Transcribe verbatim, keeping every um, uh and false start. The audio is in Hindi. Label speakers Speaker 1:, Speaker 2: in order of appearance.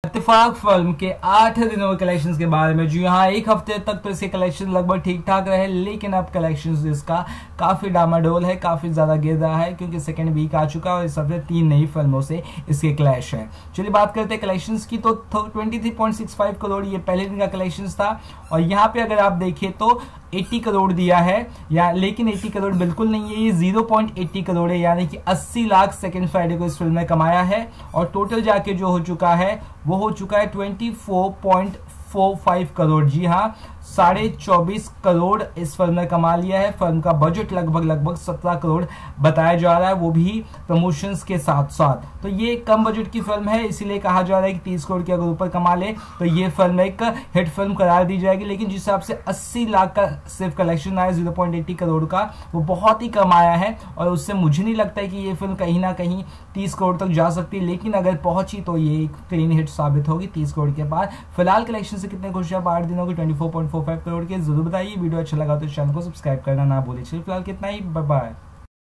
Speaker 1: इत्तेफाक फिल्म के आठ दिनों के कलेक्शंस के बारे में। जी हाँ, एक हफ्ते तक तो इसके कलेक्शन लगभग ठीक ठाक रहे, लेकिन अब कलेक्शंस इसका काफी डामाडोल है, काफी ज्यादा गिर रहा है क्योंकि सेकंड वीक आ चुका है और इस हफ्ते तीन नई फिल्मों से इसके क्लैश है। चलिए बात करते हैं कलेक्शंस की। तो तेईस पॉइंट सिक्स फाइव करोड़ ये पहले दिन का कलेक्शंस था और यहाँ पे अगर आप देखें तो अस्सी करोड़ दिया है, या लेकिन अस्सी करोड़ बिल्कुल नहीं है, ये zero point eight zero crore है, यानी कि अस्सी लाख सेकंड फ्राइडे को इस फिल्म ने कमाया है और टोटल जाके जो हो चुका है वो हो चुका है चौबीस पॉइंट फोर फाइव करोड़। जी हाँ, साढ़े चौबीस करोड़ इस फिल्म ने कमा लिया है। फिल्म का बजट लगभग लगभग सत्रह करोड़ बताया जा रहा है, वो भी प्रमोशंस के साथ साथ। तो ये कम बजट की फिल्म है, इसीलिए कहा जा रहा है कि तीस करोड़ के अगर ऊपर कमा ले तो ये फिल्म एक हिट फिल्म करार दी जाएगी। लेकिन जिस हिसाब से अस्सी लाख का सिर्फ कलेक्शन आया zero point eight zero crore का, वो बहुत ही कम आया है और उससे मुझे नहीं लगता है कि ये फिल्म कहीं ना कहीं तीस करोड़ तक जा सकती है। लेकिन अगर पहुंची तो ये एक क्लीन हिट साबित होगी तीस करोड़ के बाद। फिलहाल कलेक्शन से कितने खुश हैं आठ दिनों के चौबीस पॉइंट फोर फाइव करोड़ के, जरूर बताइए। वीडियो अच्छा लगा तो चैनल को सब्सक्राइब करना ना भूलिए। चलिए फिलहाल कितना ही, बाय बाय।